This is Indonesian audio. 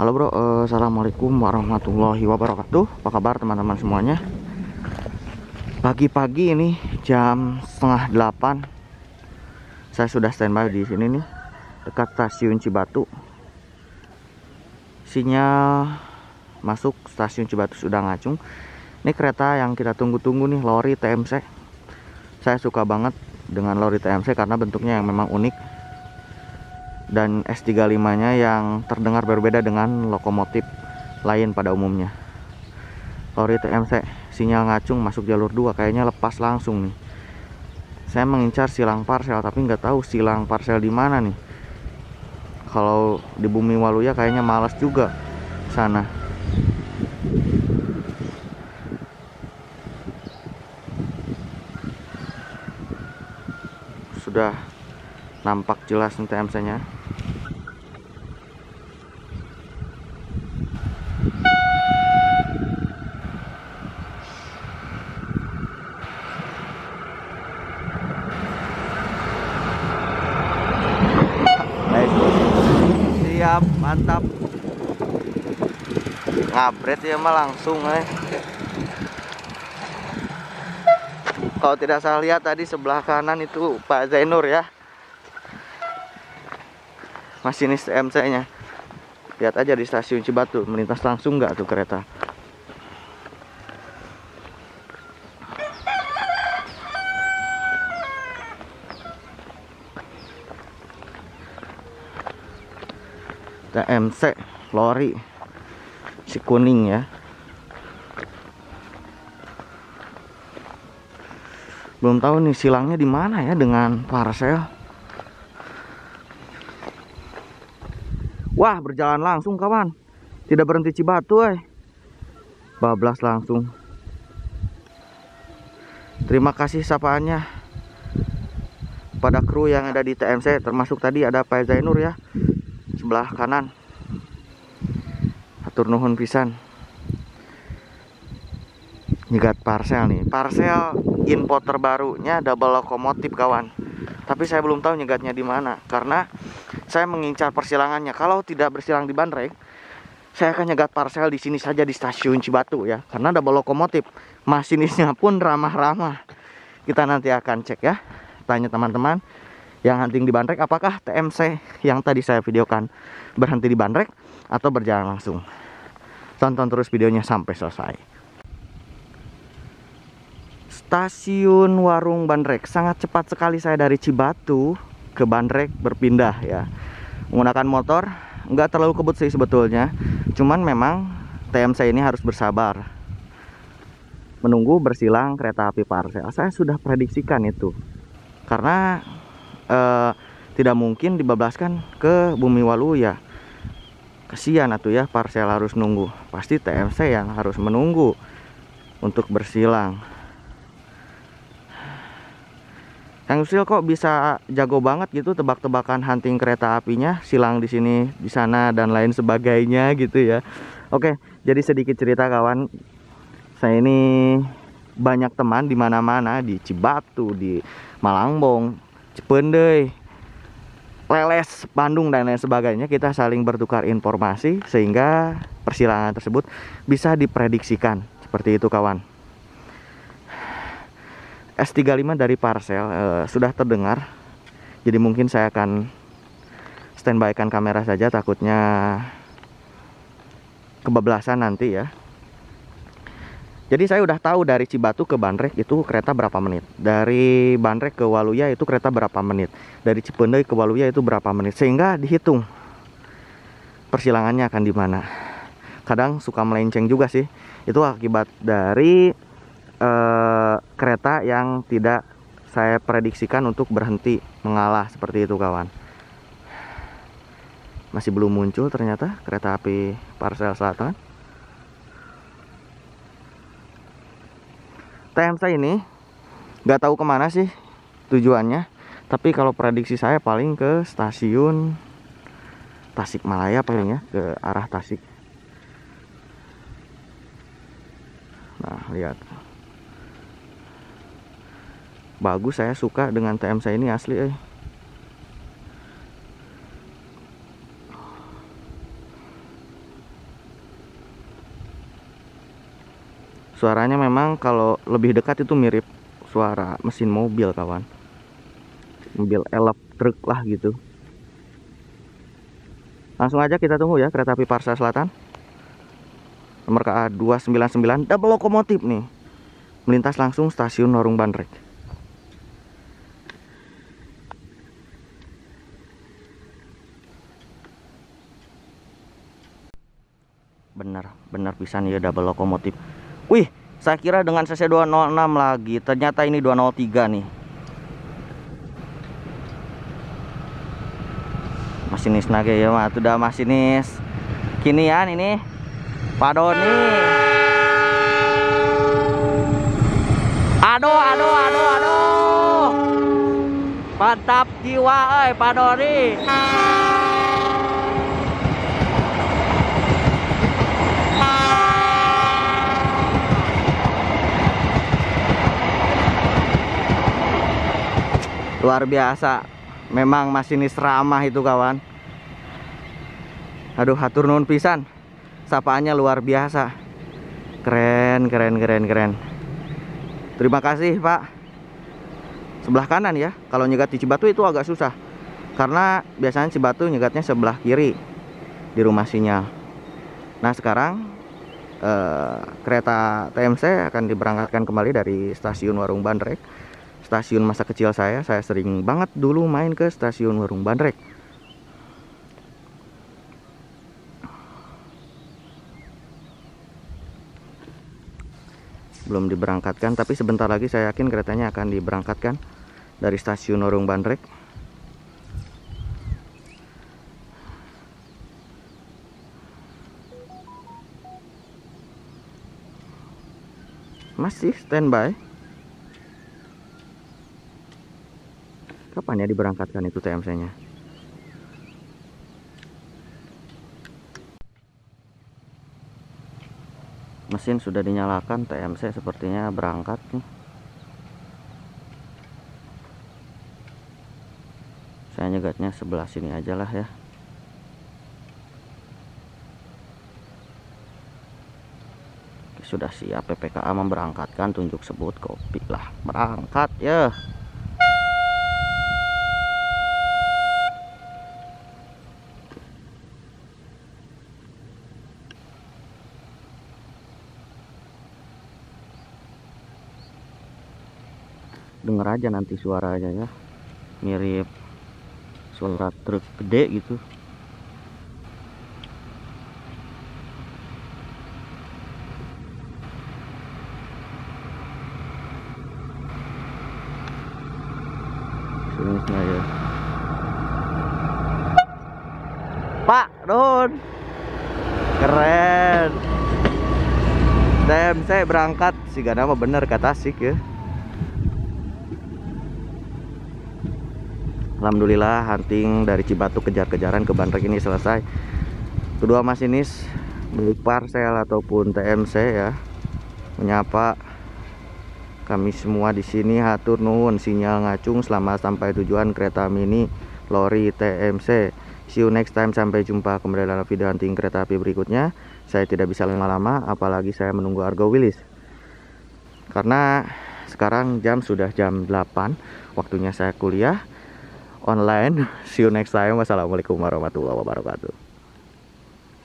Halo bro, assalamualaikum warahmatullahi wabarakatuh. Apa kabar teman-teman semuanya? Pagi-pagi ini jam setengah 8. Saya sudah standby di sini nih, dekat stasiun Cibatu. Sinyal masuk stasiun Cibatu sudah ngacung. Ini kereta yang kita tunggu-tunggu nih, lori TMC. Saya suka banget dengan lori TMC karena bentuknya yang memang unik. Dan S35-nya yang terdengar berbeda dengan lokomotif lain pada umumnya. Lori TMC, sinyal ngacung masuk jalur 2, kayaknya lepas langsung nih. Saya mengincar silang parsel tapi nggak tahu silang parsel di mana nih. Kalau di Bumi Waluya kayaknya males juga sana. Sudah nampak jelas nih TMC-nya. Siap, mantap. Ngabret ya mah langsung Kalau tidak salah lihat tadi sebelah kanan itu Pak Zainur ya, masinis TMC-nya. Lihat aja di stasiun Cibatu, melintas langsung nggak tuh kereta. TMC lori si kuning ya. Belum tahu nih silangnya di mana ya dengan parsel. Wah, berjalan langsung kawan. Tidak berhenti Cibatu bablas langsung. Terima kasih sapaannya pada kru yang ada di TMC, termasuk tadi ada Pak Zainur ya, sebelah kanan. Atur nuhun pisan. Nyegat parsel nih. Parsel info terbarunya double lokomotif kawan. Tapi saya belum tahu nyegatnya di mana karena saya mengincar persilangannya. Kalau tidak bersilang di Bandrek, saya akan nyegat parsel di sini saja di stasiun Cibatu ya. Karena double lokomotif, masinisnya pun ramah-ramah. Kita nanti akan cek ya. Tanya teman-teman yang hunting di Bandrek, apakah TMC yang tadi saya videokan berhenti di Bandrek atau berjalan langsung. Tonton terus videonya sampai selesai. Stasiun Warung Bandrek, sangat cepat sekali saya dari Cibatu ke Bandrek berpindah ya. Menggunakan motor, nggak terlalu kebut sih sebetulnya. Cuman memang TMC ini harus bersabar menunggu bersilang kereta api parsel. Saya sudah prediksikan itu. Karena tidak mungkin dibablaskan ke Bumi Waluya. Kasihan atuh ya, parsel harus nunggu. Pasti TMC yang harus menunggu untuk bersilang. Kang Yusil kok bisa jago banget gitu tebak-tebakan hunting kereta apinya, silang di sini, di sana dan lain sebagainya gitu ya. Oke, jadi sedikit cerita kawan. Saya ini banyak teman di mana-mana, di Cibatu, di Malangbong, Cipendei, Leles, Bandung dan lain sebagainya. Kita saling bertukar informasi sehingga persilangan tersebut bisa diprediksikan. Seperti itu kawan. S35 dari parsel sudah terdengar. Jadi mungkin saya akan standby-kan kamera saja, takutnya kebablasan nanti ya. Jadi saya udah tahu dari Cibatu ke Bandrek itu kereta berapa menit. Dari Bandrek ke Waluya itu kereta berapa menit. Dari Cipendei ke Waluya itu berapa menit. Sehingga dihitung persilangannya akan di mana. Kadang suka melenceng juga sih. Itu akibat dari kereta yang tidak saya prediksikan untuk berhenti mengalah seperti itu kawan. Masih belum muncul ternyata kereta api parsel selatan. TMC ini nggak tahu kemana sih tujuannya, tapi kalau prediksi saya paling ke stasiun Tasikmalaya paling ya, ke arah Tasik. Nah lihat, bagus, saya suka dengan TMC ini asli Suaranya memang kalau lebih dekat itu mirip suara mesin mobil kawan, mobil elep truk lah gitu. Langsung aja kita tunggu ya kereta api Parsa Selatan nomor KA 299 double lokomotif nih melintas langsung stasiun Warung Bandrek. Benar pisan ya double lokomotif. Wih, saya kira dengan CC 206 lagi, ternyata ini 203 nih. Masinis nage ya mah, udah masinis kinian ini Pak Doni. Aduh. Mantap jiwa Pak Doni. Luar biasa, memang masinis ramah itu kawan. Aduh, hatur nuhun pisan, sapaannya luar biasa, keren. Terima kasih Pak. Sebelah kanan ya, kalau nyegat di Cibatu itu agak susah, karena biasanya Cibatu nyegatnya sebelah kiri di rumah sinyal. Nah sekarang kereta TMC akan diberangkatkan kembali dari stasiun Warung Bandrek. Stasiun masa kecil saya sering banget dulu main ke stasiun Warung Bandrek. Belum diberangkatkan, tapi sebentar lagi saya yakin keretanya akan diberangkatkan dari stasiun Warung Bandrek. Masih standby. Kapan ya diberangkatkan itu TMC-nya? Mesin sudah dinyalakan, TMC sepertinya berangkat nih. Saya nyegatnya sebelah sini aja lah ya. Sudah siap PPKA memberangkatkan, tunjuk sebut kopi lah, berangkat ya. Denger aja nanti suaranya ya, mirip suara truk gede gitu. Sini ya Pak Don, keren. Saya berangkat sih, gak nama bener kata asik ya. Alhamdulillah hunting dari Cibatu kejar-kejaran ke Bandrek ini selesai. Kedua masinis baik Parsel ataupun TMC ya menyapa kami semua di sini. Hatur nuhun, sinyal ngacung, selamat sampai tujuan kereta mini lori TMC. See you next time, sampai jumpa kembali dalam video hunting kereta api berikutnya. Saya tidak bisa lama-lama, apalagi saya menunggu Argo Wilis karena sekarang sudah jam 8, waktunya saya kuliah online. See you next time. Wassalamualaikum warahmatullahi wabarakatuh.